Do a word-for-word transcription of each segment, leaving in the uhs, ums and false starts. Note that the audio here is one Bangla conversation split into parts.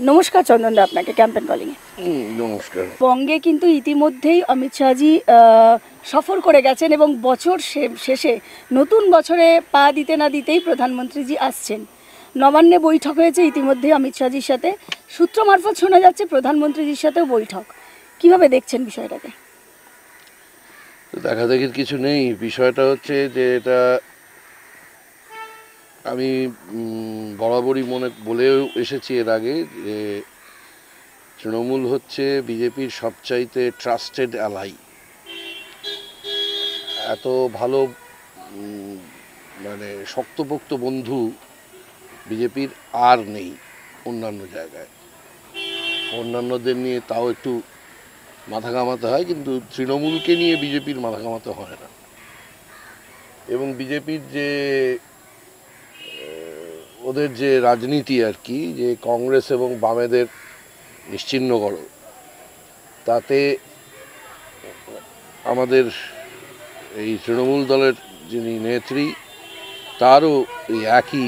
নমস্কার চন্দন দা, আপনাকে ক্যাম্পেন কলিং এ। নমস্কার। বঙ্গে কিন্তু ইতিমধ্যেই অমিত শাহজি সফর করে গেছেন এবং বছর শেষে নতুন বছরে পা দিতে না দিতেই প্রধানমন্ত্রীজি আসছেন। নবান্নে বৈঠক হয়েছে ইতিমধ্যেই অমিত শাহজির সাথে, সূত্র মারফত শোনা যাচ্ছে প্রধানমন্ত্রীজির সাথেও বৈঠক। কিভাবে দেখছেন বিষয়টাকে? দেখা দেখির কিছু নেই, বিষয়টা হচ্ছে যে এটা আমি বরাবরই মনে বলেও এসেছি এর আগে যে তৃণমূল হচ্ছে বিজেপির সবচাইতে ট্রাস্টেড অ্যালাই। এত ভালো মানে শক্তপোক্ত বন্ধু বিজেপির আর নেই অন্যান্য জায়গায়। অন্যান্যদের নিয়ে তাও একটু মাথা ঘামাতে হয়, কিন্তু তৃণমূলকে নিয়ে বিজেপির মাথা ঘামাতে হয় না। এবং বিজেপির যে ওদের যে রাজনীতি আর কি, যে কংগ্রেস এবং বামেদের নিশ্চিহ্ন করো, তাতে আমাদের এই তৃণমূল দলের যিনি নেত্রী তারও এই একই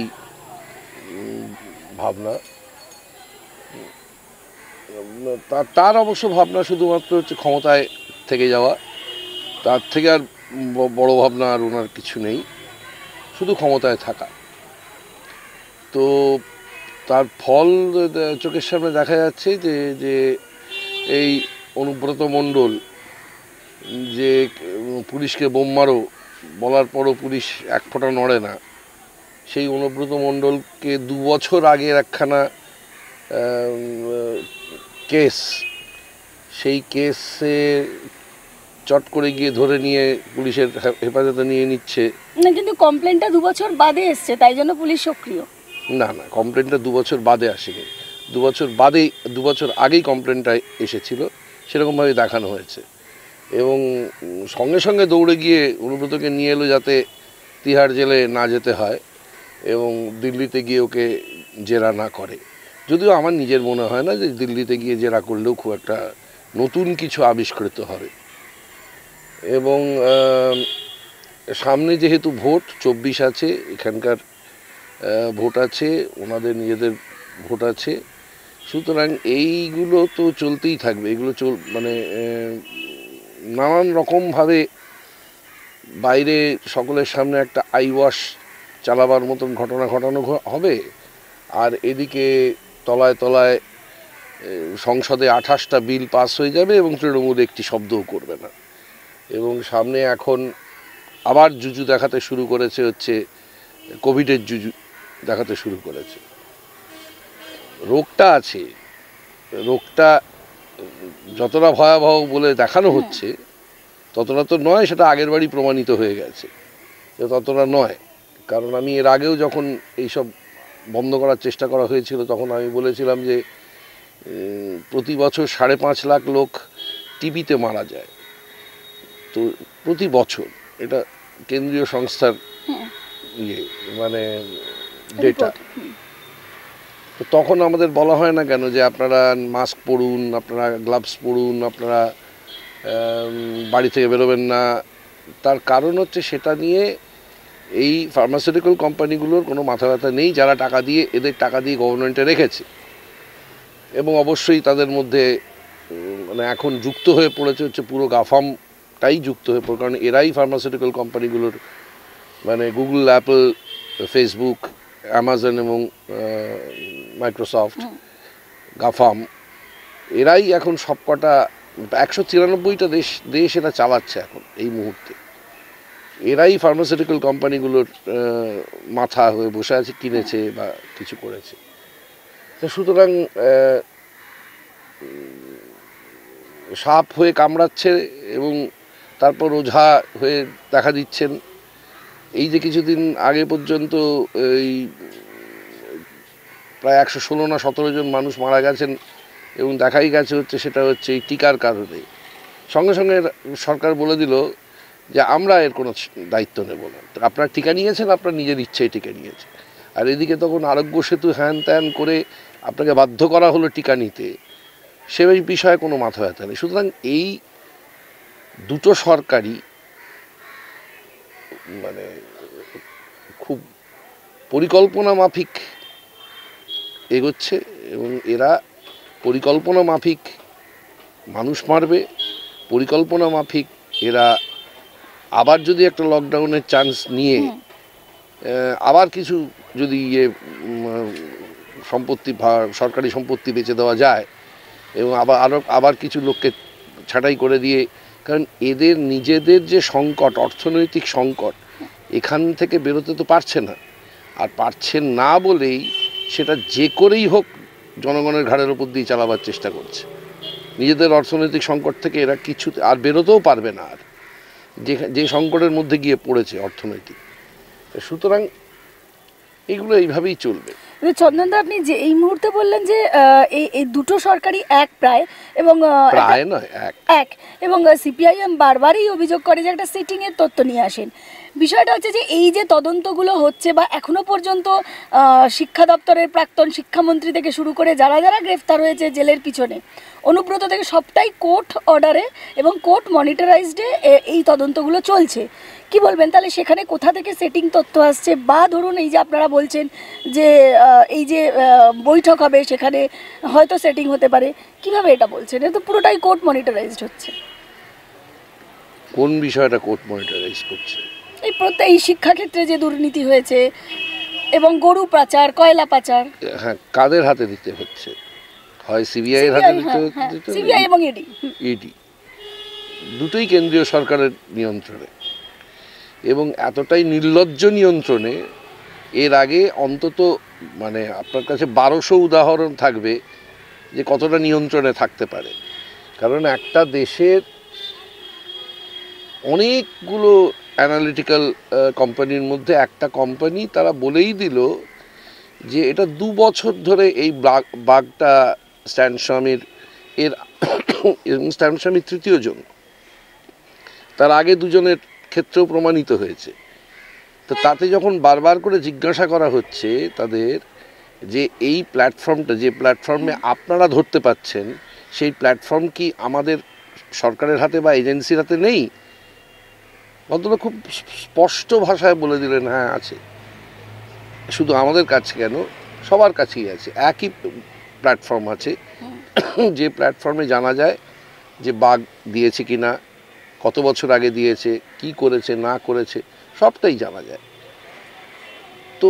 ভাবনা। তার অবশ্য ভাবনা শুধুমাত্র হচ্ছে ক্ষমতায় থেকে যাওয়া, তার থেকে আর বড় ভাবনা আর ওনার কিছু নেই, শুধু ক্ষমতায় থাকা। তো তার ফল চোখের সামনে দেখা যাচ্ছে যে যে এই অনুব্রত মণ্ডল যে পুলিশকে বোম মারো বলার পরও পুলিশ এক ফোঁটা নড়ে না, সেই অনুব্রত মণ্ডলকে দু বছর আগের একখানা কেস, সেই কেসে চট করে গিয়ে ধরে নিয়ে পুলিশের হেফাজতে নিয়ে নিচ্ছে না, কিন্তু কমপ্লেনটা দু বছর বাদে এসছে, তাই জন্য পুলিশ সক্রিয়। না না, কমপ্লেনটা দু বছর বাদে আসেনি, দু বছর বাদেই দু বছর আগেই কমপ্লেনটা এসেছিল, সেরকমভাবে দেখানো হয়েছে। এবং সঙ্গে সঙ্গে দৌড়ে গিয়ে অনুব্রতকে নিয়ে এলো যাতে তিহার জেলে না যেতে হয় এবং দিল্লিতে গিয়ে ওকে জেরা না করে। যদিও আমার নিজের মনে হয় না যে দিল্লিতে গিয়ে জেরা করলেও খুব একটা নতুন কিছু আবিষ্কৃত হবে। এবং সামনে যেহেতু ভোট চব্বিশ আছে, এখানকার ভোট আছে, ওনাদের নিজেদের ভোট আছে, সুতরাং এইগুলো তো চলতেই থাকবে। এগুলো চল মানে নানান রকমভাবে বাইরে সকলের সামনে একটা আই ওয়াশ চালাবার মতন ঘটনা ঘটানো হবে, আর এদিকে তলায় তলায় সংসদে আঠাশটা বিল পাস হয়ে যাবে এবং তৃণমূল একটি শব্দও করবে না। এবং সামনে এখন আবার জুজু দেখাতে শুরু করেছে, হচ্ছে কোভিডের জুজু দেখাতে শুরু করেছে। রোগটা আছে, রোগটা যতটা ভয়াবহ বলে দেখানো হচ্ছে ততটা তো নয়, সেটা আগের বারই প্রমাণিত হয়ে গেছে ততটা নয়। কারণ আমি এর আগেও যখন এইসব বন্ধ করার চেষ্টা করা হয়েছিল তখন আমি বলেছিলাম যে প্রতি বছর সাড়ে পাঁচ লাখ লোক টিবিতে মারা যায়, তো প্রতি বছর, এটা কেন্দ্রীয় সংস্থার ইয়ে মানে ডেটা। তো তখন আমাদের বলা হয় না কেন যে আপনারা মাস্ক পরুন, আপনারা গ্লাভস পরুন, আপনারা বাড়ি থেকে বেরোবেন না? তার কারণ হচ্ছে সেটা নিয়ে এই ফার্মাসিউটিক্যাল কোম্পানিগুলোর কোনো মাথা ব্যথা নেই, যারা টাকা দিয়ে এদের টাকা দিয়ে গভর্নমেন্টে রেখেছে। এবং অবশ্যই তাদের মধ্যে মানে এখন যুক্ত হয়ে পড়েছে হচ্ছে পুরো গাফামটাই যুক্ত হয়ে পড়ে, কারণ এরাই ফার্মাসিউটিক্যাল কোম্পানিগুলোর মানে গুগল, অ্যাপল, ফেসবুক, অ্যামাজন এবং মাইক্রোসফট, গাফাম, এরাই এখন সবকটা একশো তিরানব্বইটা দেশ দেশ এরা চালাচ্ছে এখন এই মুহূর্তে। এরাই ফার্মাসিউটিক্যাল কোম্পানিগুলোর মাথা হয়ে বসে আছে, কিনেছে বা কিছু করেছে। তো সুতরাং সাপ হয়ে কামড়াচ্ছে এবং তারপর ওঝা হয়ে দেখা দিচ্ছেন। এই যে কিছুদিন আগে পর্যন্ত এই প্রায় একশো ষোলো না সতেরো জন মানুষ মারা গেছেন এবং দেখাই গেছে হচ্ছে সেটা হচ্ছে এই টিকার কারণে। সঙ্গে সঙ্গে সরকার বলে দিল যে আমরা এর কোনো দায়িত্ব নেব না, আপনারা টিকা নিয়েছেন, আপনার নিজের ইচ্ছেই টিকা নিয়েছেন। আর এদিকে তখন আরোগ্য সেতু হ্যান ত্যান করে আপনাকে বাধ্য করা হলো টিকা নিতে, সে বিষয়ে কোনো মাথা ব্যথা নেই। সুতরাং এই দুটো সরকারই মানে খুব পরিকল্পনা মাফিক এগোচ্ছে এবং এরা পরিকল্পনা মাফিক মানুষ মারবে, পরিকল্পনা মাফিক এরা আবার যদি একটা লকডাউনের চান্স নিয়ে আবার কিছু যদি ইয়ে সম্পত্তি সরকারি সম্পত্তি বেচে দেওয়া যায় এবং আবার আরও আবার কিছু লোককে ছাঁটাই করে দিয়ে, কারণ এদের নিজেদের যে সংকট, অর্থনৈতিক সংকট, এখান থেকে বেরোতে তো পারছে না। আর পারছে না বলেই সেটা যে করেই হোক জনগণের ঘাড়ের ওপর দিয়ে চালাবার চেষ্টা করছে। নিজেদের অর্থনৈতিক সংকট থেকে এরা কিছু আর বেরোতেও পারবে না, আর যে যে সংকটের মধ্যে গিয়ে পড়েছে অর্থনৈতিক। সুতরাং এগুলো এইভাবেই চলবে। চন্দনদা, আপনি যে এই মুহূর্তে বললেন যে এই এই দুটো সরকারই এক প্রায়, এবং প্রায় নয় এক এক এবং সিপিআইএম বারবারই অভিযোগ করে যে একটা সিটিংয়ের তথ্য নিয়ে আসেন। বিষয়টা হচ্ছে যে এই যে তদন্তগুলো হচ্ছে বা এখনো পর্যন্ত শিক্ষা দপ্তরের প্রাক্তন শিক্ষামন্ত্রী থেকে শুরু করে যারা যারা গ্রেফতার হয়েছে জেলের পিছনে, অনুব্রত থেকে সবটাই কোর্ট অর্ডারে এবং কোর্ট মনিটরাইজডে এই তদন্তগুলো চলছে। কি বলবেন তাহলে সেখানে কোথা থেকে সেটিং তথ্য আসছে? বা ধরুন এই যে আপনারা বলছেন যে এই যে বৈঠক হবে সেখানে হয়তো সেটিং হতে পারে, কিভাবে এটা বলছেন? এটা তো পুরোটাই কোর্ট মনিটরাইজড হচ্ছে। কোন বিষয়টা কোর্ট মনিটরাইজ করছে? এই প্রত্যেক এই শিক্ষাক্ষেত্রে যে দুর্নীতি হয়েছে এবং গরু পাচার, কয়লা পাচার। হ্যাঁ, কাদের হাতে দিতে হচ্ছে? হয় সিবিআই এর হাতে দিতে হচ্ছে, সিবিআই এবং ইডি ইডি দুটোই কেন্দ্রীয় সরকারের নিয়ন্ত্রণে, এবং এতটাই নির্লজ্জ নিয়ন্ত্রণে এর আগে অন্তত মানে আপনার কাছে বারোশো উদাহরণ থাকবে যে কতটা নিয়ন্ত্রণে থাকতে পারে। কারণ একটা দেশের অনেকগুলো অ্যানালিটিক্যাল কোম্পানির মধ্যে একটা কোম্পানি তারা বলেই দিল যে এটা দু বছর ধরে এই বাগটা স্ট্যান স্বামীর এর স্ট্যান স্বামীর তৃতীয় জন, তার আগে দুজনের ক্ষেত্রেও প্রমাণিত হয়েছে। তো তাতে যখন বারবার করে জিজ্ঞাসা করা হচ্ছে তাদের যে এই প্ল্যাটফর্মটা, যে প্ল্যাটফর্মে আপনারা ধরতে পাচ্ছেন, সেই প্ল্যাটফর্ম কি আমাদের সরকারের হাতে বা এজেন্সির হাতে নেই? অন্তত খুব স্পষ্ট ভাষায় বলে দিলেন হ্যাঁ আছে। শুধু আমাদের কাছে কেন, সবার কাছেই আছে, একই প্ল্যাটফর্ম আছে যে প্ল্যাটফর্মে জানা যায় যে বাগ দিয়েছে কিনা, কত বছর আগে দিয়েছে, কি করেছে না করেছে, সবটাই জানা যায়। তো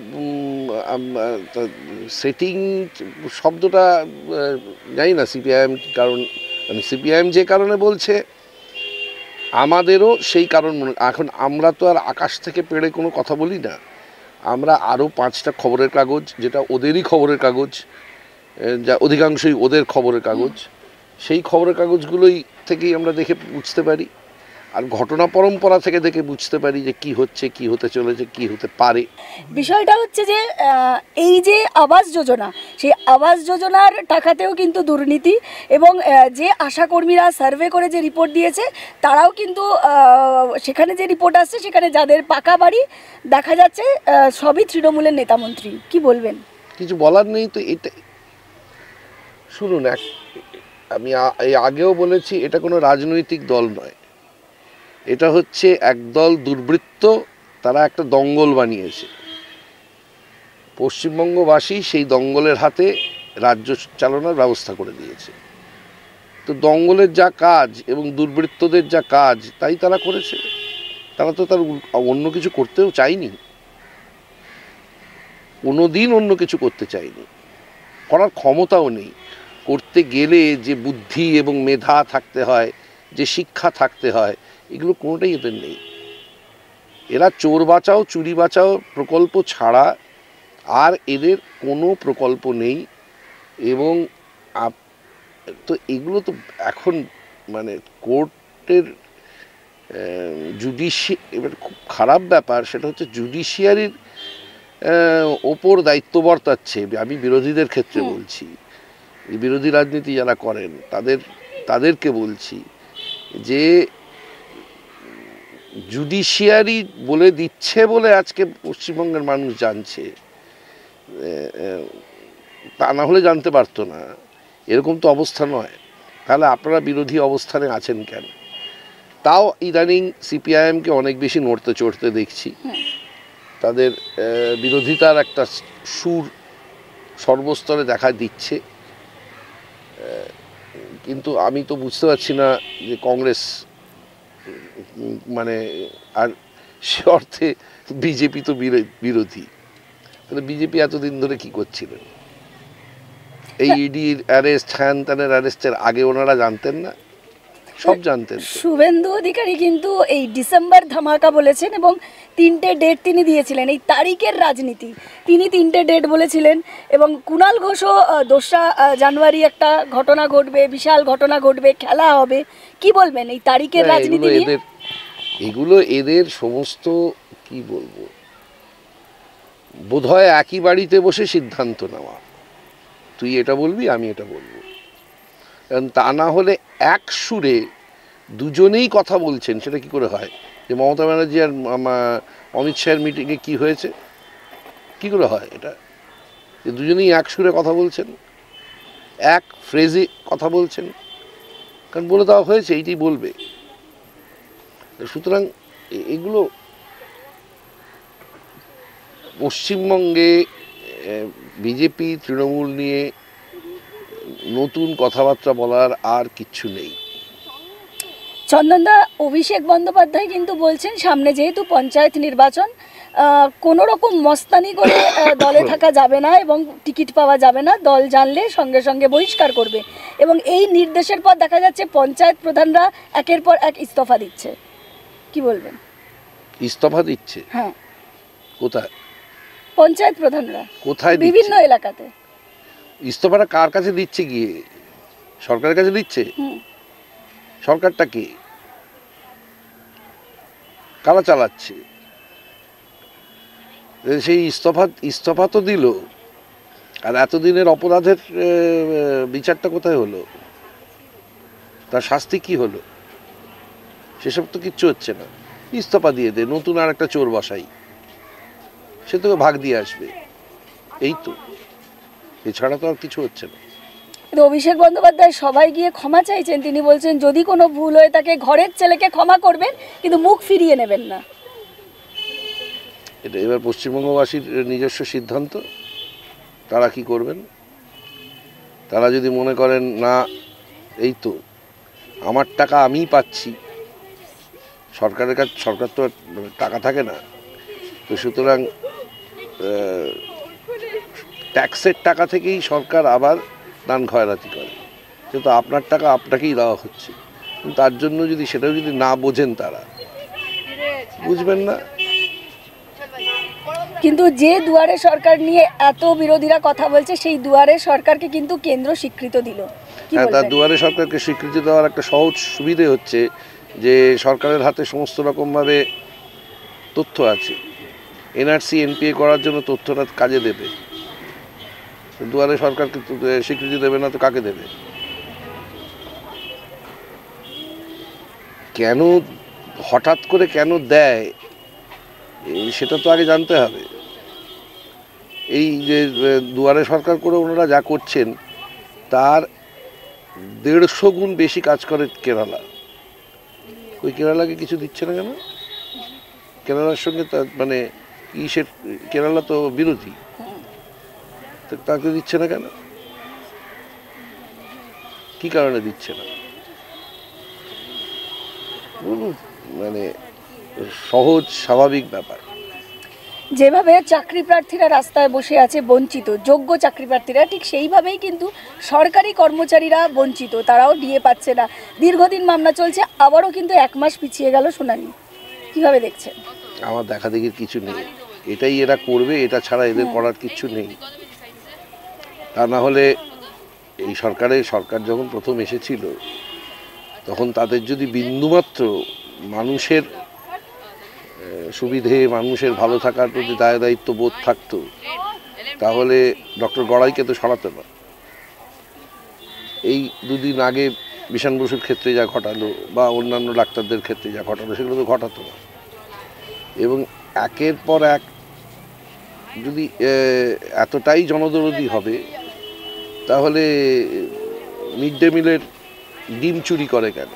সেটিং শব্দটা জানি না সিপিআইএম কারণ, মানে সিপিআইএম যে কারণে বলছে আমাদেরও সেই কারণ মনে। এখন আমরা তো আর আকাশ থেকে পেড়ে কোনো কথা বলি না, আমরা আরও পাঁচটা খবরের কাগজ, যেটা ওদেরই খবরের কাগজ, যা অধিকাংশই ওদের খবরের কাগজ, সেই খবরের কাগজগুলোই থেকেই আমরা দেখে বুঝতে পারি, আর ঘটনা পরম্পরা থেকে দেখে বুঝতে পারি যে কি হচ্ছে, কি হতে চলেছে, কি হতে পারে। বিষয়টা হচ্ছে যে এই যে আবাস যোজনা, সেই আবাস যোজনার টাকাতেও কিন্তু দুর্নীতি, এবং যে আশাকর্মীরা সার্ভে করে যে রিপোর্ট দিয়েছে তারাও কিন্তু সেখানে যে রিপোর্ট আসছে সেখানে যাদের পাকা বাড়ি দেখা যাচ্ছে সবই তৃণমূলের নেতামন্ত্রী। কি বলবেন? কিছু বলার নেই তো। এটা শুনুন, এক আমি এই আগেও বলেছি, এটা কোনো রাজনৈতিক দল নয়, এটা হচ্ছে একদল দুর্বৃত্ত, তারা একটা দঙ্গল বানিয়েছে। পশ্চিমবঙ্গবাসী সেই দঙ্গলের হাতে রাজ্য চালানোর ব্যবস্থা করে দিয়েছে। তো দঙ্গলের যা কাজ এবং দুর্বৃত্তদের যা কাজ তাই তারা করেছে। তারা তো তার অন্য কিছু করতেও চায়নি, কোনোদিন অন্য কিছু করতে চায়নি, করার ক্ষমতাও নেই। করতে গেলে যে বুদ্ধি এবং মেধা থাকতে হয়, যে শিক্ষা থাকতে হয়, এগুলো কোনোটাই এদের নেই। এরা চোর বাঁচাও চুরি বাঁচাও প্রকল্প ছাড়া আর এদের কোনো প্রকল্প নেই। এবং তো এগুলো তো এখন মানে কোর্টের জুডিশি, এবার খুব খারাপ ব্যাপার সেটা হচ্ছে জুডিশিয়ারির ওপর দায়িত্ব বর্তাচ্ছে। আমি বিরোধীদের ক্ষেত্রে বলছি, বিরোধী রাজনীতি যারা করেন তাদের তাদেরকে বলছি যে জুডিশিয়ারি বলে দিচ্ছে বলে আজকে পশ্চিমবঙ্গের মানুষ জানছে, তা না হলে জানতে পারতো না। এরকম তো অবস্থা নয়। তাহলে আপনারা বিরোধী অবস্থানে আছেন কেন? তাও ইদানিং সিপিআইএমকে অনেক বেশি নড়তে চড়তে দেখছি। তাদের বিরোধিতার একটা সুর সর্বস্তরে দেখা দিচ্ছে। কিন্তু আমি তো বুঝতে পারছি না যে কংগ্রেস মানে, আর সে অর্থে বিজেপি তো বিরোধী, তাহলে বিজেপি এতদিন ধরে কি করছিলেন? এই ইডির অ্যারেস্ট, হ্যান ত্যানের অ্যারেস্টের আগে ওনারা জানতেন না? সব জানতেন। শুভেন্দু অধিকারী কিন্তু এই ডিসেম্বর ধামাকা বলেছেন এবং তিনটে ডেট তিনি দিয়েছিলেন, এই তারিখের রাজনীতি তিনি তিনটে ডেট বলেছিলেন। এবং কুণাল ঘোষও দোসরা জানুয়ারি একটা ঘটনা ঘটবে, বিশাল ঘটনা ঘটবে, খেলা হবে। কি বলবেন এই তারিখের রাজনীতি নিয়ে? এগুলো এদের সমস্ত কি বলবো, বোধহয় একই বাড়িতে বসে সিদ্ধান্ত নেওয়া, তুই এটা বলবি আমি এটা বলবো, কারণ তা না হলে এক সুরে দুজনেই কথা বলছেন, সেটা কি করে হয়? যে মমতা ব্যানার্জি আর অমিত শাহের মিটিংয়ে কি হয়েছে, কি করে হয় এটা? যে দুজনেই এক সুরে কথা বলছেন, এক ফ্রেজে কথা বলছেন, কারণ বলে দেওয়া হয়েছে এইটি বলবে। সুতরাং এগুলো পশ্চিমবঙ্গে বিজেপি তৃণমূল নিয়ে নতুন কথাবার্তা বলার আর কিচ্ছু নেই। চন্দনদা, অভিষেক বন্দ্যোপাধ্যায় কিন্তু বলছেন সামনে যেহেতু পঞ্চায়েত নির্বাচন, কোনো রকম মস্তানি করে দলে থাকা যাবে না এবং টিকিট পাওয়া যাবে না, দল জানলে সঙ্গে সঙ্গে বহিষ্কার করবে। এবং এই নির্দেশের পর দেখা যাচ্ছে পঞ্চায়েত প্রধানরা একের পর এক ইস্তফা দিচ্ছে। কি বলবেন? ইস্তফা দিচ্ছে? হ্যাঁ। কোথায়? পঞ্চায়েত প্রধানরা কোথায়? বিভিন্ন এলাকাতে। ইস্তফাটা কার কাছে দিচ্ছে? গিয়ে সরকারের কাছে দিচ্ছে? সরকারটা কে? কারা চালাচ্ছে? সেই ইস্তফা ইস্তফা তো দিল, আর এতদিনের অপরাধের বিচারটা কোথায় হলো? তার শাস্তি কি হলো? সেসব তো কিচ্ছু হচ্ছে না। ইস্তফা দিয়ে দে, নতুন আর একটা চোর বসাই, সে তোকে ভাগ দিয়ে আসবে, এই তো, এছাড়া তো আর কিছু হচ্ছে না। অভিষেক বন্দ্যোপাধ্যায় সবাই গিয়ে ক্ষমা চাইছেন, তিনি বলছেন যদি কোনো ভুল হয়ে থাকে ঘরের ছেলেকে ক্ষমা করবেন কিন্তু মুখ ফিরিয়ে নেবেন না। এটা এবার পশ্চিমবঙ্গবাসীর নিজস্ব সিদ্ধান্ত, তারা কি করবেন। তারা যদি মনে করেন না এই তো আমার টাকা আমিই পাচ্ছি, সরকারের কাছে, সরকার তো টাকা থাকে না, তো সুতরাং ট্যাক্সের টাকা থেকেই সরকার আবার দান খয়রাতি করে, কিন্তু আপনার টাকা আপনাকেই দেওয়া হচ্ছে, তার জন্য যদি সেটাও যদি না বোঝেন, তারা বুঝবেন না। কিন্তু যে দুয়ারে সরকার নিয়ে এত বিরোধীরা কথা বলছে, সেই দুয়ারে সরকারকে কিন্তু কেন্দ্র স্বীকৃত দিল। হ্যাঁ, তার দুয়ারে সরকারকে স্বীকৃতি দেওয়ার একটা সহজ সুবিধে হচ্ছে যে সরকারের হাতে সমস্ত রকমভাবে তথ্য আছে, এনআরসি এনপিএ করার জন্য তথ্যটা কাজে দেবে। দুয়ারে সরকারকে স্বীকৃতি দেবে না তো কাকে দেবে? কেন হঠাৎ করে কেন দেয় সেটা তো আগে জানতে হবে। এই যে দুয়ারে সরকার করে ওনারা যা করছেন তার দেড়শো গুণ বেশি কাজ করে কেরালা। ওই কেরালাকে কিছু দিচ্ছে না কেন? কেরালার সঙ্গে মানে ইসের, কেরালা তো বিরোধী, তাকে দিচ্ছে না কেন? কি কারণে দিচ্ছে না বলুন? মানে সহজ স্বাভাবিক ব্যাপার। যেভাবে চাকরি প্রার্থীরা রাস্তায় বসে আছে বঞ্চিত, যোগ্য চাকরি প্রার্থীরা, ঠিক সেইভাবেই কিন্তু সরকারি কর্মচারীরা বঞ্চিত, তারাও ডিএ পাচ্ছে না। দীর্ঘদিন মামলা চলছে, আবারও কিন্তু এক মাস পিছিয়ে গেল শুনানি। কিভাবে দেখছেন? আমার দেখা দেখির কিছু নেই, এটাই এরা করবে, এটা ছাড়া এদের করার কিছু নেই। তা না হলে এই সরকারে, সরকার যখন প্রথম এসেছিল তখন তাদের যদি বিন্দুমাত্র মানুষের সুবিধে, মানুষের ভালো থাকার প্রতি দায় দায়িত্ব বোধ থাকতো, তাহলে ডক্টর গড়াইকে তো সরাতো না। এই দুদিন আগে বিশান বসুর ক্ষেত্রে যা ঘটালো বা অন্যান্য ডাক্তারদের ক্ষেত্রে যা ঘটালো সেগুলো তো ঘটাতো না। এবং একের পর এক যদি এতটাই জনদরদি হবে, তাহলে মিড ডে মিলের ডিম চুরি করে কেন?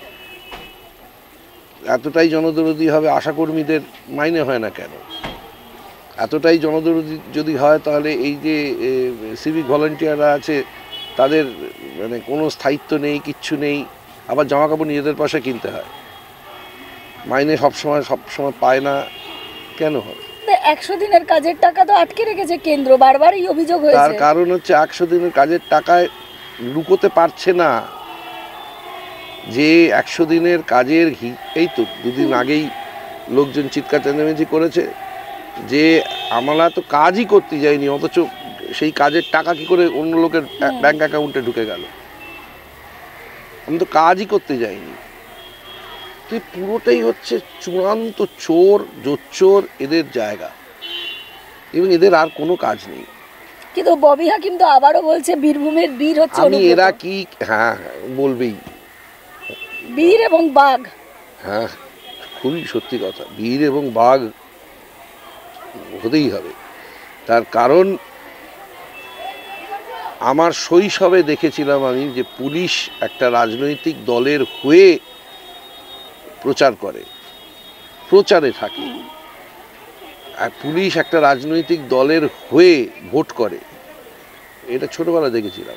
এতটাই জনদরদি হবে আশাকর্মীদের মাইনে হয় না কেন? এতটাই জনদরদি যদি হয় তাহলে এই যে সিভিক ভলান্টিয়াররা আছে তাদের মানে কোনো স্থায়িত্ব নেই, কিচ্ছু নেই, আবার জামা কাপড় নিজেদের পয়সায় কিনতে হয়, মাইনে সবসময় সবসময় পায় না, কেন হবে? একশো দিনের কাজের টাকা তো আটকে রেখেছে কেন্দ্র, বারবার এই অভিযোগ হয়েছে। তার কারণ হচ্ছে একশো দিনের কাজের টাকায় লুকোতে পারছে না যে একশো দিনের কাজের এই তো দুদিন আগেই লোকজন চিৎকার চেঁচামেচি করেছে যে আমরা তো কাজই করতে যাইনি, অথচ সেই কাজের টাকা কি করে অন্য লোকের ব্যাংক অ্যাকাউন্টে ঢুকে গেল? আমি তো কাজই করতে যাইনি। তো পুরোটাই হচ্ছে চূড়ান্ত চোর জোচ্চোর এদের জায়গা, এবং এদের আর কোনো কাজ নেই। কিন্তু ববি হাকিম তো আবারও বলছে বীরভূমের বীর হচ্ছে আমি এরা কি, হ্যাঁ বলবেই বীর এবং বাঘ। হ্যাঁ, খুবই সত্যি কথা, বীর এবং বাঘ হতেই হবে। তার কারণ আমার শৈশবে দেখেছিলাম আমি যে পুলিশ একটা রাজনৈতিক দলের হয়ে প্রচার করে, প্রচারে থাকে, আর পুলিশ একটা রাজনৈতিক দলের হয়ে ভোট করে, এটা ছোটবেলা দেখেছিলাম।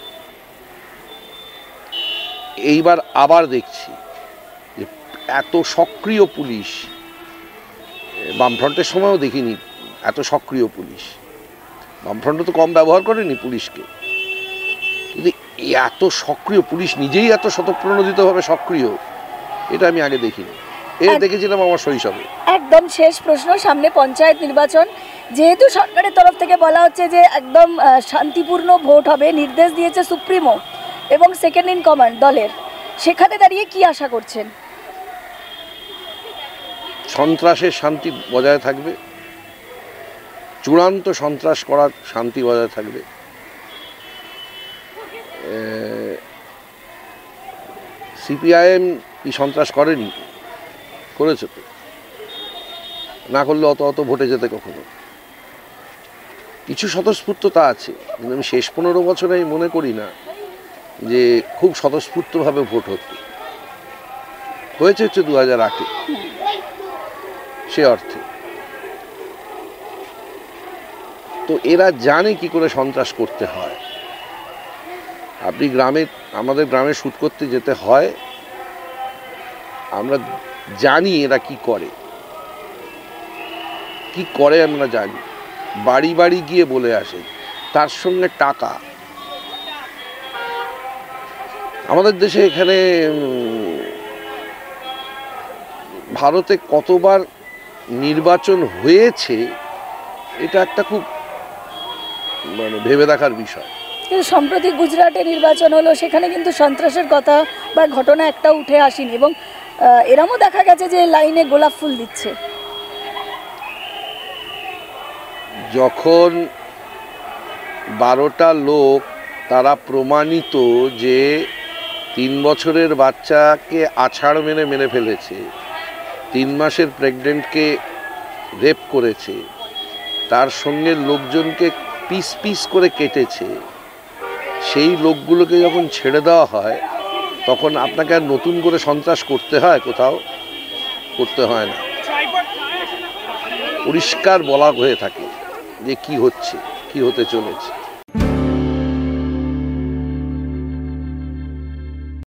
এইবার আবার দেখছি যে এত সক্রিয় পুলিশ, বামফ্রন্টের সময়ও দেখিনি এত সক্রিয় পুলিশ। বামফ্রন্ট তো কম ব্যবহার করেনি পুলিশকে, কিন্তু এত সক্রিয় পুলিশ, নিজেই এত স্বতঃপ্রণোদিতভাবে সক্রিয়, এটা আমি আগে দেখিনি। এ দেখেছিলাম আমার শৈশবে। একদম শেষ প্রশ্ন, সামনে পঞ্চায়েত নির্বাচন, যেহেতু সরকারের তরফ থেকে বলা হচ্ছে যে একদম শান্তিপূর্ণ ভোট হবে, নির্দেশ দিয়েছে সুপ্রিমো এবং সেকেন্ড ইন কমান্ড দলের, সেখানে দাঁড়িয়ে কি আশা করছেন? সন্ত্রাসের শান্তি বজায় থাকবে, চূড়ান্ত সন্ত্রাস করার শান্তি বজায় থাকবে। সিপিআইএম কি সন্ত্রাস করেনি? করেছে তো, না করলে অত অত ভোটে যেতে কখনো। কিছু স্বতঃস্ফূর্ততা আছে, কিন্তু আমি শেষ পনেরো বছরে আমি মনে করি না যে খুব স্বতঃস্ফূর্তভাবে ভোট হতো। হয়েছে হচ্ছে দু হাজার আটে, সে অর্থে তো এরা জানে কি করে সন্ত্রাস করতে হয়। আপনি গ্রামে, আমাদের গ্রামে শুট করতে যেতে হয়, আমরা জানি এরা কি করে, কি করে আমরা জানি, বাড়ি বাড়ি গিয়ে বলে আসে, তার সঙ্গে টাকা। আমাদের দেশে এখানে ভারতে কতবার নির্বাচন হয়েছে এটা একটা খুব মানে ভেবে দেখার বিষয়। কিন্তু সম্প্রতি গুজরাটে নির্বাচন হলো, সেখানে কিন্তু সন্ত্রাসের কথা বা ঘটনা একটা উঠে আসেনি, এবং এরমও দেখা গেছে যে লাইনে গোলাপ ফুল দিচ্ছে। যখন বারোটা লোক তারা প্রমাণিত যে তিন বছরের বাচ্চাকে আছাড় মেরে মেরে ফেলেছে, তিন মাসের প্রেগনেন্টকে রেপ করেছে, তার সঙ্গে লোকজনকে পিস পিস করে কেটেছে, সেই লোকগুলোকে যখন ছেড়ে দেওয়া হয় তখন আপনাকে আর নতুন করে সন্ত্রাস করতে হয়? কোথাও করতে হয় না, পরিষ্কার বলা হয়ে থাকে যে কি হচ্ছে, কি হতে চলেছে।